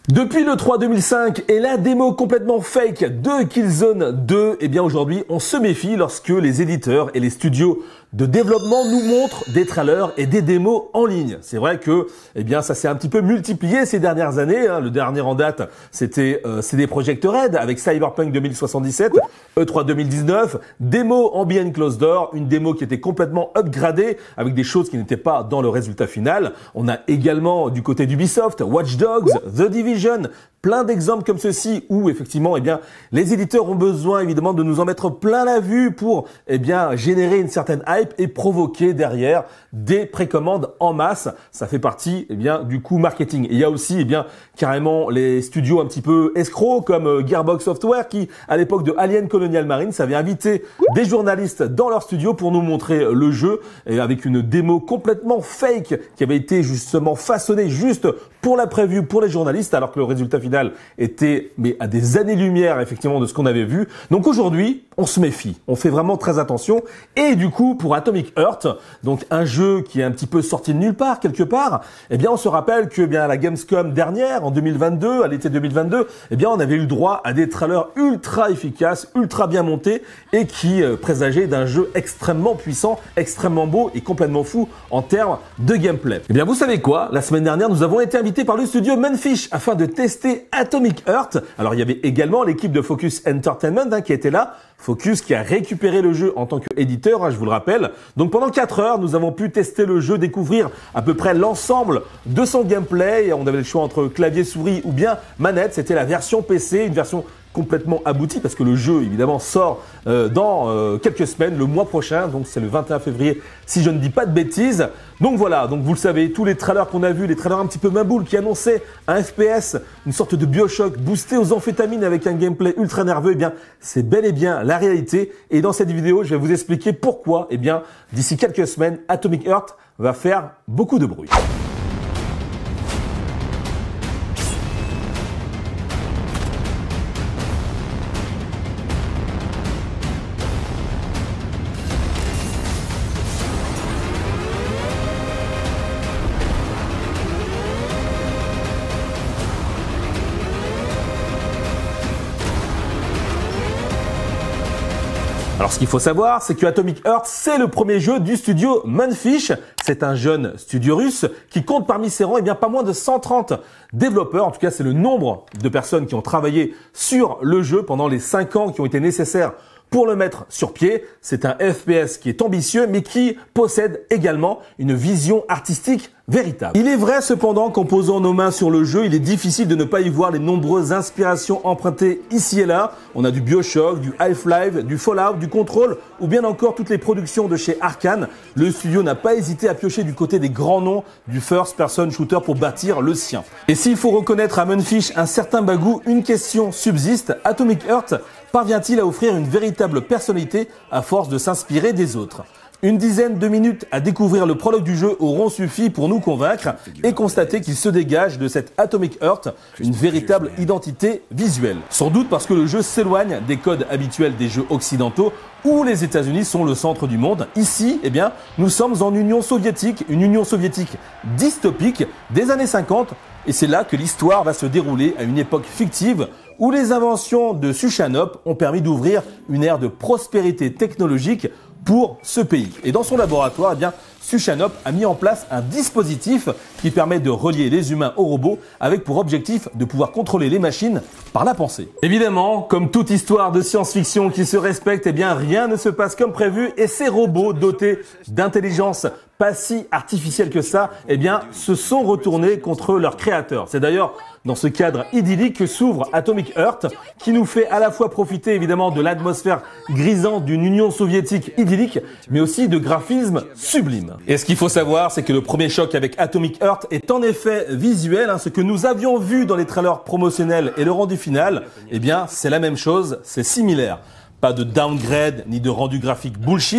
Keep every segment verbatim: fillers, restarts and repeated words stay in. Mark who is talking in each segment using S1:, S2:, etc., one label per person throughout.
S1: Depuis le trois deux mille cinq et la démo complètement fake de Killzone deux, eh bien aujourd'hui on se méfie lorsque les éditeurs et les studios de développement nous montrent des trailers et des démos en ligne. C'est vrai que eh bien ça s'est un petit peu multiplié ces dernières années. Hein. Le dernier en date, c'était euh, C D Projekt Red avec Cyberpunk deux mille soixante-dix-sept, E trois deux mille dix-neuf, démo en behind closed door, une démo qui était complètement upgradée avec des choses qui n'étaient pas dans le résultat final. On a également du côté d'Ubisoft, Watch Dogs, The Division, plein d'exemples comme ceci où effectivement eh bien les éditeurs ont besoin évidemment de nous en mettre plein la vue pour eh bien générer une certaine hype et provoquer derrière des précommandes en masse. Ça fait partie eh bien du coût marketing. Et il y a aussi eh bien carrément les studios un petit peu escrocs comme Gearbox Software qui à l'époque de Alien Colonial Marines avait invité des journalistes dans leur studio pour nous montrer le jeu et avec une démo complètement fake qui avait été justement façonnée juste pour la preview pour les journalistes alors que le résultat final était mais à des années-lumière effectivement de ce qu'on avait vu. Donc aujourd'hui, on se méfie, on fait vraiment très attention. Et du coup, pour Atomic Heart, donc un jeu qui est un petit peu sorti de nulle part quelque part, eh bien on se rappelle que eh bien à la Gamescom dernière en deux mille vingt-deux, à l'été deux mille vingt-deux, eh bien on avait eu le droit à des trailers ultra efficaces, ultra bien montés et qui euh, présageaient d'un jeu extrêmement puissant, extrêmement beau et complètement fou en termes de gameplay. Eh bien vous savez quoi, la semaine dernière, nous avons été invités par le studio Manfish afin de tester Atomic Heart. Alors il y avait également l'équipe de Focus Entertainment hein, qui était là. Focus qui a récupéré le jeu en tant qu'éditeur, hein, je vous le rappelle. Donc pendant quatre heures, nous avons pu tester le jeu, découvrir à peu près l'ensemble de son gameplay. On avait le choix entre clavier, souris ou bien manette. C'était la version P C, une version complètement abouti parce que le jeu évidemment sort euh, dans euh, quelques semaines, le mois prochain, donc c'est le vingt et un février si je ne dis pas de bêtises. Donc voilà, donc vous le savez, tous les trailers qu'on a vus, les trailers un petit peu maboule qui annonçaient un F P S, une sorte de Bioshock boosté aux amphétamines avec un gameplay ultra nerveux, eh bien c'est bel et bien la réalité. Et dans cette vidéo, je vais vous expliquer pourquoi, eh bien d'ici quelques semaines, Atomic Heart va faire beaucoup de bruit. Alors ce qu'il faut savoir, c'est que Atomic Heart, c'est le premier jeu du studio Manfish. C'est un jeune studio russe qui compte parmi ses rangs eh bien, pas moins de cent trente développeurs. En tout cas, c'est le nombre de personnes qui ont travaillé sur le jeu pendant les cinq ans qui ont été nécessaires pour le mettre sur pied. C'est un F P S qui est ambitieux, mais qui possède également une vision artistique véritable. Il est vrai cependant qu'en posant nos mains sur le jeu, il est difficile de ne pas y voir les nombreuses inspirations empruntées ici et là. On a du Bioshock, du Half-Life, du Fallout, du Control ou bien encore toutes les productions de chez Arkane. Le studio n'a pas hésité à piocher du côté des grands noms du first-person shooter pour bâtir le sien. Et s'il faut reconnaître à Manfish un certain bagou, une question subsiste. Atomic Heart parvient-il à offrir une véritable personnalité à force de s'inspirer des autres ? Une dizaine de minutes à découvrir le prologue du jeu auront suffi pour nous convaincre et constater qu'il se dégage de cette Atomic Heart une véritable identité visuelle. Sans doute parce que le jeu s'éloigne des codes habituels des jeux occidentaux où les États-Unis sont le centre du monde. Ici, eh bien, nous sommes en Union soviétique, une Union soviétique dystopique des années cinquante et c'est là que l'histoire va se dérouler à une époque fictive où les inventions de Suchanov ont permis d'ouvrir une ère de prospérité technologique pour ce pays. Et dans son laboratoire, eh bien, Suchanov a mis en place un dispositif qui permet de relier les humains aux robots avec pour objectif de pouvoir contrôler les machines par la pensée. Évidemment, comme toute histoire de science-fiction qui se respecte, eh bien, rien ne se passe comme prévu et ces robots dotés d'intelligence pas si artificielle que ça, eh bien, se sont retournés contre leur créateur. C'est d'ailleurs dans ce cadre idyllique que s'ouvre Atomic Heart, qui nous fait à la fois profiter évidemment de l'atmosphère grisante d'une Union soviétique idyllique, mais aussi de graphismes sublimes. Et ce qu'il faut savoir, c'est que le premier choc avec Atomic Heart est en effet visuel. Hein, ce que nous avions vu dans les trailers promotionnels et le rendu final, eh bien, c'est la même chose, c'est similaire. Pas de downgrade ni de rendu graphique bullshit,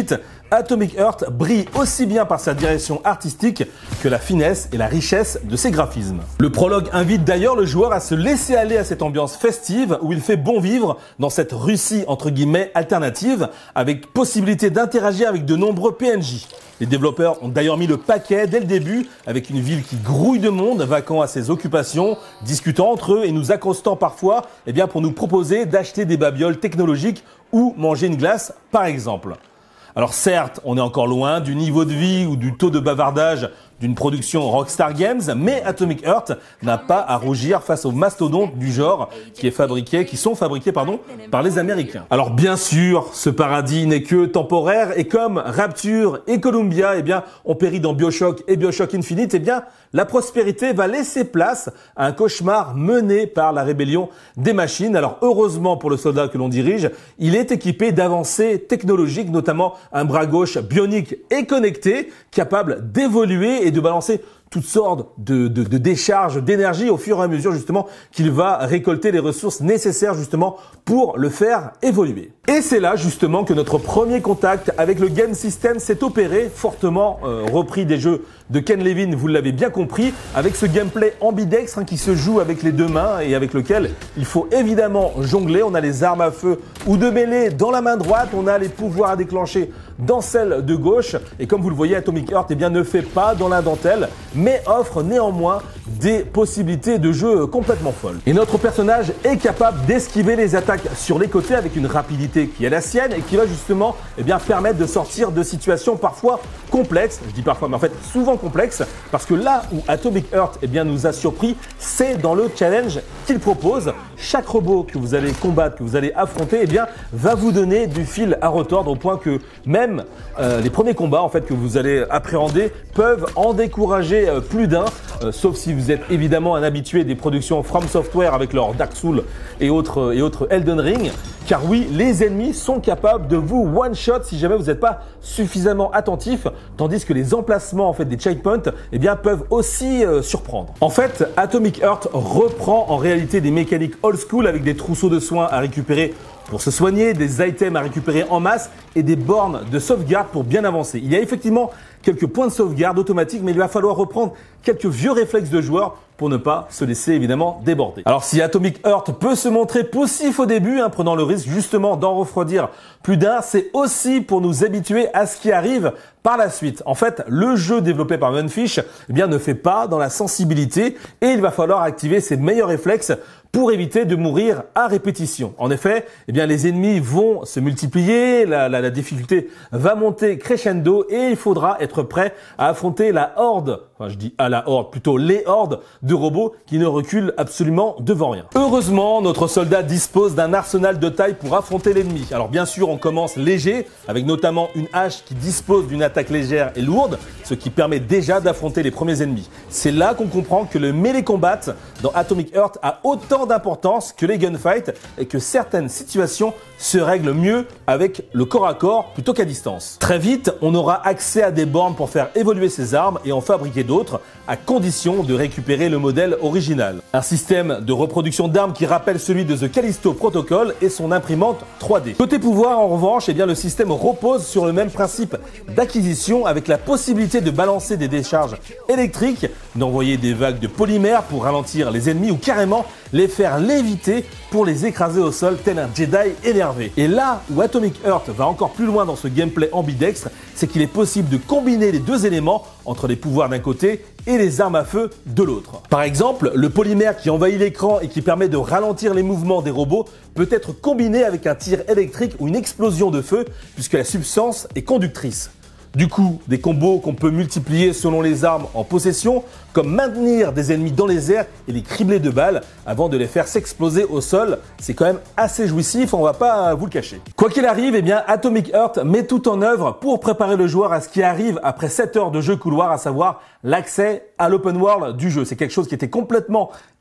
S1: Atomic Heart brille aussi bien par sa direction artistique que la finesse et la richesse de ses graphismes. Le prologue invite d'ailleurs le joueur à se laisser aller à cette ambiance festive où il fait bon vivre dans cette Russie entre guillemets alternative avec possibilité d'interagir avec de nombreux P N J. Les développeurs ont d'ailleurs mis le paquet dès le début avec une ville qui grouille de monde, vaquant à ses occupations, discutant entre eux et nous accostant parfois eh bien, pour nous proposer d'acheter des babioles technologiques ou manger une glace par exemple. Alors certes, on est encore loin du niveau de vie ou du taux de bavardage d'une production Rockstar Games, mais Atomic Heart n'a pas à rougir face aux mastodontes du genre qui est fabriqué, qui sont fabriqués pardon, par les Américains. Alors bien sûr, ce paradis n'est que temporaire et comme Rapture et Columbia, eh bien, ont péri dans BioShock et BioShock Infinite, eh bien, la prospérité va laisser place à un cauchemar mené par la rébellion des machines. Alors heureusement pour le soldat que l'on dirige, il est équipé d'avancées technologiques, notamment un bras gauche bionique et connecté, capable d'évoluer et de balancer toutes sortes de, de, de décharges d'énergie au fur et à mesure justement qu'il va récolter les ressources nécessaires justement pour le faire évoluer. Et c'est là justement que notre premier contact avec le game system s'est opéré, fortement euh, repris des jeux de Ken Levine, vous l'avez bien compris, avec ce gameplay ambidextre hein, qui se joue avec les deux mains et avec lequel il faut évidemment jongler. On a les armes à feu ou de mêlée dans la main droite, on a les pouvoirs à déclencher dans celle de gauche et comme vous le voyez, Atomic Heart eh bien, ne fait pas dans la dentelle mais offre néanmoins des possibilités de jeu complètement folles. Et notre personnage est capable d'esquiver les attaques sur les côtés avec une rapidité qui est la sienne et qui va justement eh bien, permettre de sortir de situations parfois complexes, je dis parfois mais en fait souvent complexes, parce que là où Atomic Heart eh bien, nous a surpris, c'est dans le challenge qu'il propose. Chaque robot que vous allez combattre, que vous allez affronter, eh bien, va vous donner du fil à retordre au point que même euh, les premiers combats en fait, que vous allez appréhender peuvent en décourager euh, plus d'un, euh, sauf si vous êtes évidemment un habitué des productions From Software avec leur Dark Souls et autres, et autres Elden Ring. Car oui, les ennemis sont capables de vous one-shot si jamais vous n'êtes pas suffisamment attentif, tandis que les emplacements en fait, des checkpoints eh bien, peuvent aussi euh, surprendre. En fait, Atomic Heart reprend en réalité des mécaniques old school avec des trousseaux de soins à récupérer pour se soigner, des items à récupérer en masse et des bornes de sauvegarde pour bien avancer. Il y a effectivement quelques points de sauvegarde automatiques, mais il va falloir reprendre quelques vieux réflexes de joueurs pour ne pas se laisser évidemment déborder. Alors si Atomic Heart peut se montrer poussif au début, hein, prenant le risque justement d'en refroidir plus d'un, c'est aussi pour nous habituer à ce qui arrive par la suite. En fait, le jeu développé par Munfish eh bien, ne fait pas dans la sensibilité et il va falloir activer ses meilleurs réflexes pour éviter de mourir à répétition. En effet, eh bien, les ennemis vont se multiplier, la, la, la difficulté va monter crescendo et il faudra être prêt à affronter la horde, enfin je dis à la horde, plutôt les hordes de robots qui ne reculent absolument devant rien. Heureusement, notre soldat dispose d'un arsenal de taille pour affronter l'ennemi. Alors bien sûr, on commence léger, avec notamment une hache qui dispose d'une attaque légère et lourde, ce qui permet déjà d'affronter les premiers ennemis. C'est là qu'on comprend que le melee combat dans Atomic Heart a autant d'importance que les gunfights et que certaines situations se règlent mieux avec le corps à corps plutôt qu'à distance. Très vite, on aura accès à des bornes pour faire évoluer ses armes et en fabriquer d'autres, à condition de récupérer le modèle original. Un système de reproduction d'armes qui rappelle celui de The Callisto Protocol et son imprimante trois D. Côté pouvoir, en revanche, eh bien, le système repose sur le même principe d'acquisition avec la possibilité de balancer des décharges électriques, d'envoyer des vagues de polymère pour ralentir les ennemis ou carrément les faire léviter pour les écraser au sol tel un Jedi énervé. Et là où Atomic Heart va encore plus loin dans ce gameplay ambidextre, c'est qu'il est possible de combiner les deux éléments entre les pouvoirs d'un côté et les armes à feu de l'autre. Par exemple, le polymère qui envahit l'écran et qui permet de ralentir les mouvements des robots peut être combiné avec un tir électrique ou une explosion de feu puisque la substance est conductrice. Du coup, des combos qu'on peut multiplier selon les armes en possession, comme maintenir des ennemis dans les airs et les cribler de balles avant de les faire s'exploser au sol, c'est quand même assez jouissif, on va pas vous le cacher. Quoi qu'il arrive, eh bien Atomic Heart met tout en œuvre pour préparer le joueur à ce qui arrive après sept heures de jeu couloir, à savoir l'accès à l'open world du jeu. C'est quelque chose qui était complètement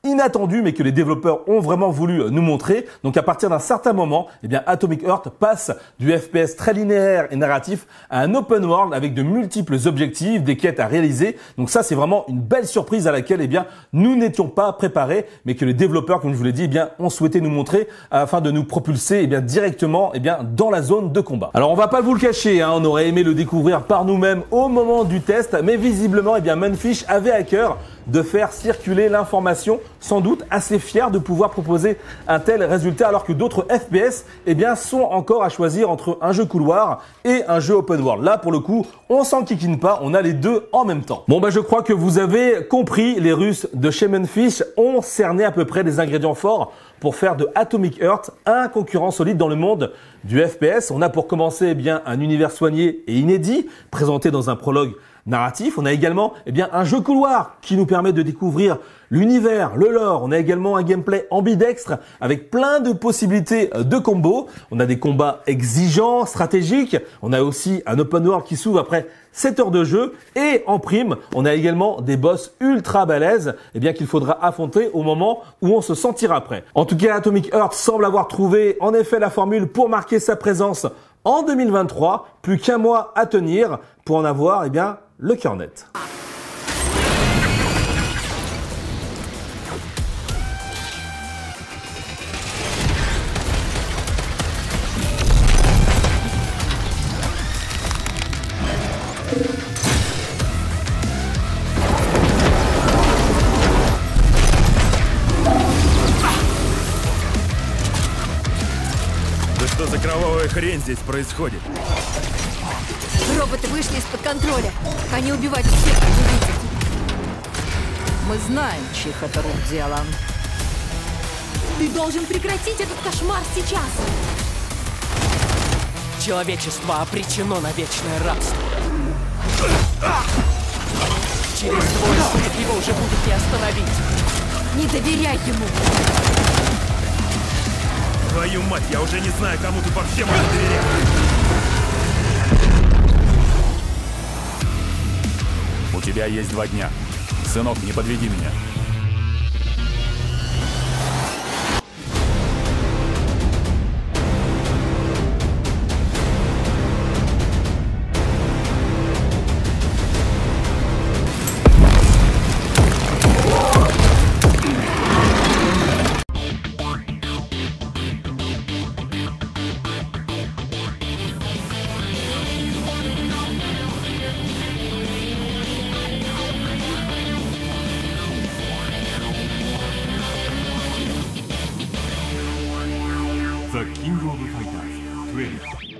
S1: inattendu, mais que les développeurs ont vraiment voulu nous montrer. Donc à partir d'un certain moment, eh bien Atomic Heart passe du F P S très linéaire et narratif à un open world avec de multiples objectifs, des quêtes à réaliser. Donc ça, c'est vraiment une belle surprise à laquelle eh bien nous n'étions pas préparés, mais que les développeurs, comme je vous l'ai dit, eh bien ont souhaité nous montrer afin de nous propulser eh bien directement eh bien dans la zone de combat. Alors on va pas vous le cacher, hein, on aurait aimé le découvrir par nous-mêmes au moment du test, mais visiblement eh bien Munfish avait à cœur de faire circuler l'information, sans doute assez fier de pouvoir proposer un tel résultat, alors que d'autres F P S eh bien, sont encore à choisir entre un jeu couloir et un jeu open world. Là, pour le coup, on s'en kikine pas, on a les deux en même temps. Bon, bah, je crois que vous avez compris, les Russes de chez Munfish ont cerné à peu près des ingrédients forts pour faire de Atomic Heart un concurrent solide dans le monde du F P S. On a pour commencer eh bien, un univers soigné et inédit, présenté dans un prologue narratif. On a également eh bien, un jeu couloir qui nous permet de découvrir l'univers, le lore. On a également un gameplay ambidextre avec plein de possibilités de combos. On a des combats exigeants, stratégiques. On a aussi un open world qui s'ouvre après sept heures de jeu. Et en prime, on a également des boss ultra balèzes eh bien, qu'il faudra affronter au moment où on se sentira prêt. En tout cas, Atomic Heart semble avoir trouvé en effet la formule pour marquer sa présence en deux mille vingt-trois. Plus qu'un mois à tenir pour en avoir eh bien, le cœur net.
S2: Да что за кровавая хрень здесь происходит?
S3: Роботы вышли из-под контроля. Они убивают всех, как вы видите.
S4: Мы знаем, чьих это рук дело.
S3: Ты должен прекратить этот кошмар сейчас.
S5: Человечество обречено на вечное рабство. Через твой суд его уже будет не остановить.
S3: Не доверяй ему.
S2: Твою мать, я уже не знаю, кому тут вообще можно доверять. У тебя есть два дня. Сынок, не подведи меня. The King of Fighters twelve.